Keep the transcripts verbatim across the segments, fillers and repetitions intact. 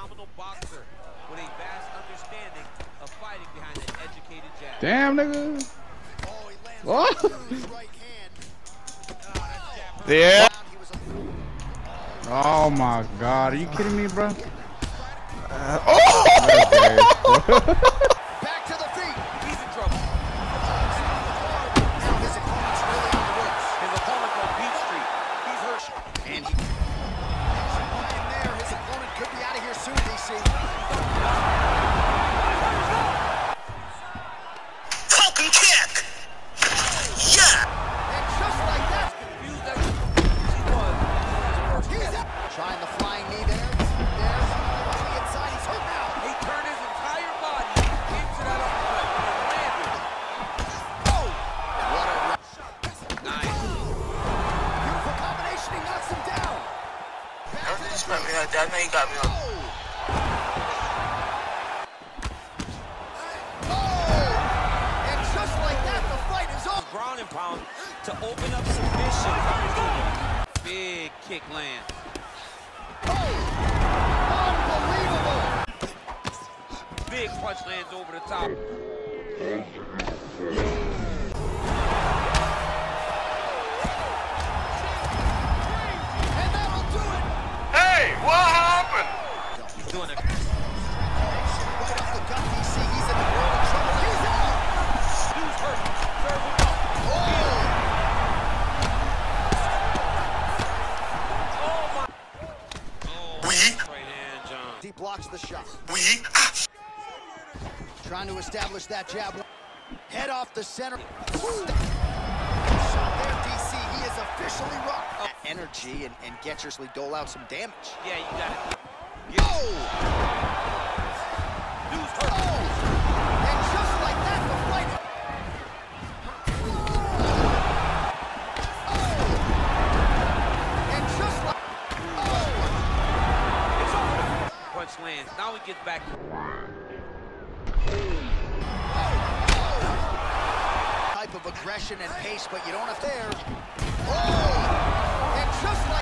phenomenal boxer with a vast understanding of fighting behind an educated jab. Damn, nigga. Oh, he lands What? his right hand. Yeah. Oh my God, are you kidding me, bro? Uh, oh! Back to the feet. He's in trouble. Now his opponent's really on the ropes. His opponent on Beat Street. He's hurt. And he... in there, his opponent could be out of here soon, D C. Falcon kick! Yeah! And just like that, Confused as she was. he's out. Trying the flying knee there. There's on the inside. He's hurt now. He turned his entire body into that uppercut and landed. Oh! What a Nice. beautiful combination. He knocks him down. Don't disrespect me like that. I know you got me on. Oh! And just like that, the fight is over. Ground and pound to open up submission opportunity. Big kick lands. Unbelievable. Big punch lands over the top. And that'll do it. Hey, what happened? He's doing it. Right off the gut, D C. He's in the world of trouble. He's out. Dude's hurt. Serve him up. Oh! Oh my. We, Right hand, John. He blocks the shot. we, Trying to establish that jab. Head off the center. Shot there, D C. He is officially rocked. That energy and, and get yourself dole out some damage. Yeah, you got it. Oh! Dude's hurt. Oh! And just like that, the fight. Oh! And just like. Oh! It's over. Punch lands. Now he gets back. Type of aggression and pace, but you don't have there. Oh! And just like.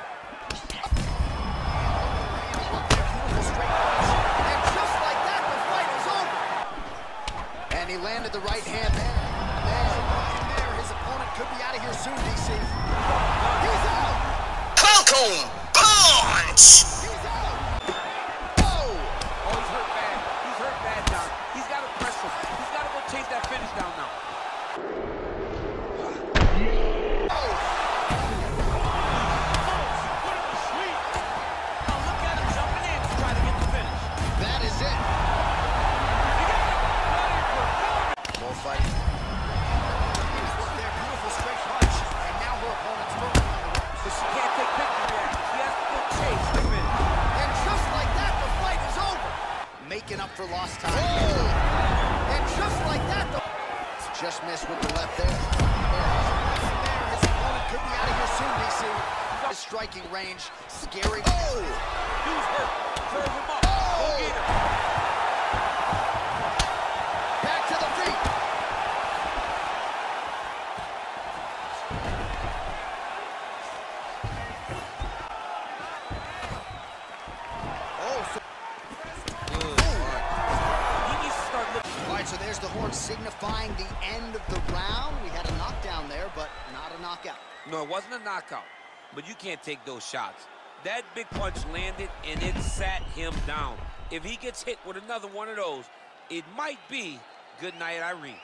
Beautiful straight punch. And just like that, the fight is over. And he landed the right hand there. There, right there. His opponent could be out of here soon, D C. He's out! Falcon punch! He's out! Oh! Oh, he's hurt bad. He's hurt bad, John. He's got to press him. He's got to go chase that finish down now. That is it. Both fighting. Here's what their beautiful straight punch. And now her opponent's firmly on the ropes. But she can't take victory there. She has to go chase the finish. And just like that, the fight is over. Making up for lost time. And just like that, the... Just missed with the left there. There, his opponent could be out of here soon, D C. His striking range, scary. Oh! Dude's hurt. Serve him up. Go get him. Back to the feet. Oh, so Good. He needs to start looking. all right, so there's the horn signifying the end of the round. We had a knockdown there, but not a knockout. No, it wasn't a knockout, but you can't take those shots. That big punch landed, and it sat him down. If he gets hit with another one of those, it might be good night, Irene.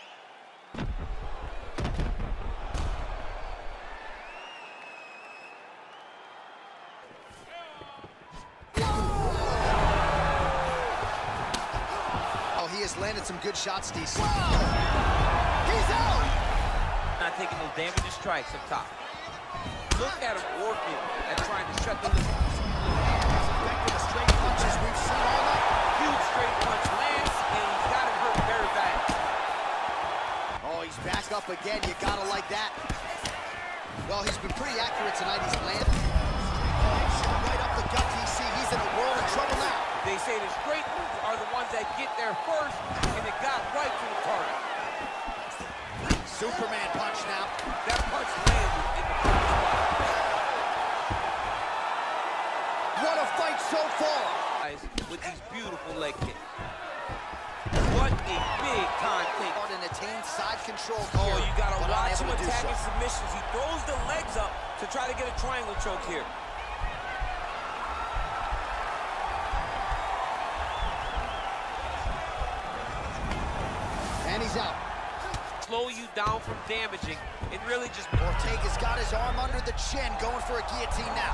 Oh, he has landed some good shots, D C. He's out! Not taking those damaging strikes up top. Look at him working at trying to shut the loop. Effective straight punches we've seen all night. Huge straight punch lands, and he's got him hurt very bad. Oh, he's back up again. You gotta like that. Well, he's been pretty accurate tonight. He's landed. Right up the gut, D C. He's in a world of trouble now. They say the straight moves are the ones that get there first, and it got right to the target. Superman punch now. That punch landed in the first spot. What a fight so far. with these beautiful leg kicks. What a big time kick. And attain side control Oh, here, you gotta but watch him unable to do attacking so. submissions. He throws the legs up to try to get a triangle choke here. And he's out. Slow you down from damaging. It really just... Ortega's got his arm under the chin, going for a guillotine now.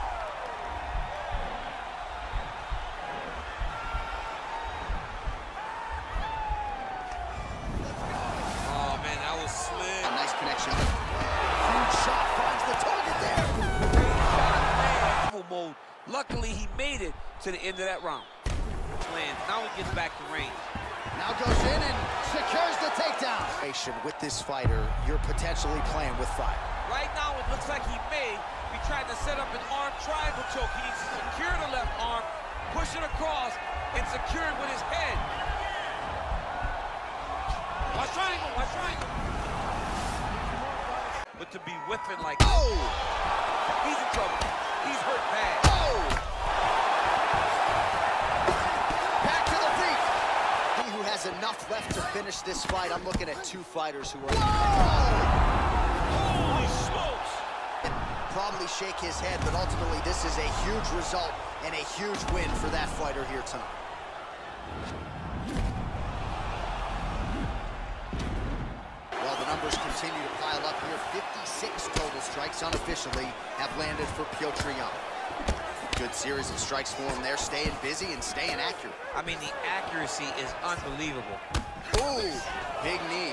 Oh, man, that was slick. A nice connection. Huge shot finds the target there. Full mode. Luckily, he made it to the end of that round. Lands. Now he gets back to range. Now goes in and secures the takedown. With this fighter, you're potentially playing with fire. Right now, it looks like he may be trying to set up an arm triangle choke. He needs to secure the left arm, push it across, and secure it with his head. Watch triangle, watch triangle. But to be whipping like this, Oh! he's in trouble. He's hurt bad. Oh! Back to the feet. He who has enough left to finish this fight. I'm looking at two fighters who are... Holy smokes! Probably shake his head, but ultimately this is a huge result and a huge win for that fighter here tonight. Well, the numbers continue to pile up here. fifty-six total strikes unofficially have landed for Piotr Jan. Good series of strikes for him there, staying busy and staying accurate. I mean, the accuracy is unbelievable. Ooh, big knee.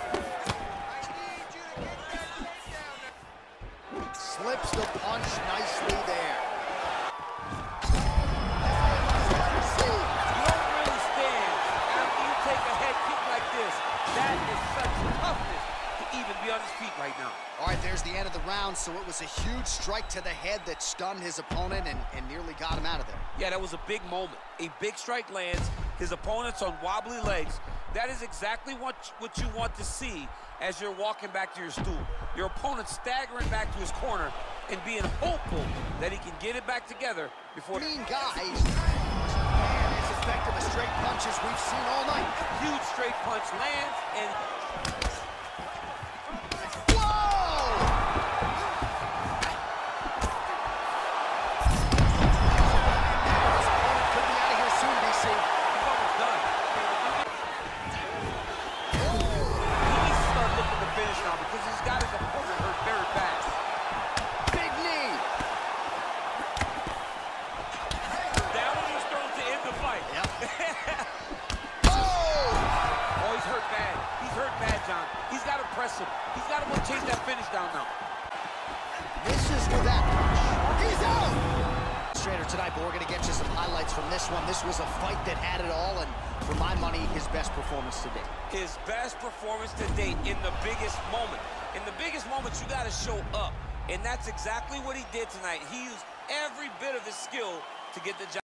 Slips the punch nicely there. You don't really stand after you take a head kick like this. That is such toughness to even be on his feet right now. All right, there's the end of the round, so it was a huge strike to the head that stunned his opponent and, and nearly got him out of there. Yeah, that was a big moment. A big strike lands, his opponent's on wobbly legs. That is exactly what, what you want to see as you're walking back to your stool. Your opponent staggering back to his corner and being hopeful that he can get it back together before... Mean guys. Man, as effective as straight punches we've seen all night. Huge straight punch lands and... He's got to press him. He's got to go chase that finish down now. Misses with that punch. He's out! Straighter tonight, but we're going to get you some highlights from this one. This was a fight that had it all, and for my money, his best performance to date. His best performance to date in the biggest moment. In the biggest moment, you got to show up, and that's exactly what he did tonight. He used every bit of his skill to get the job.